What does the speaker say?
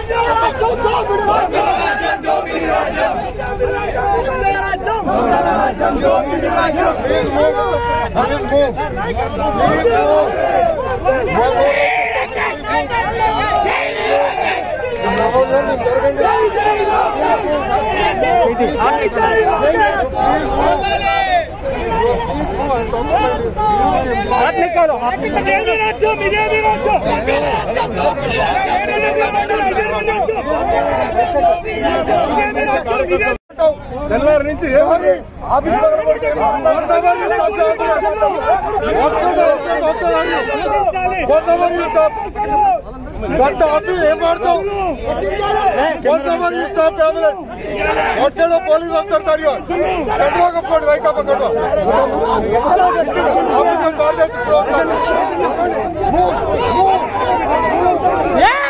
తెల్లారి నుంచి ఆఫీస్ గంట ఆపి ఏం వాడతావు కొంతమంది వచ్చాడో పోలీసు వస్తారు సరిగా కట్టుకోకపోండి వైకాపా కట్టు ఆఫీస్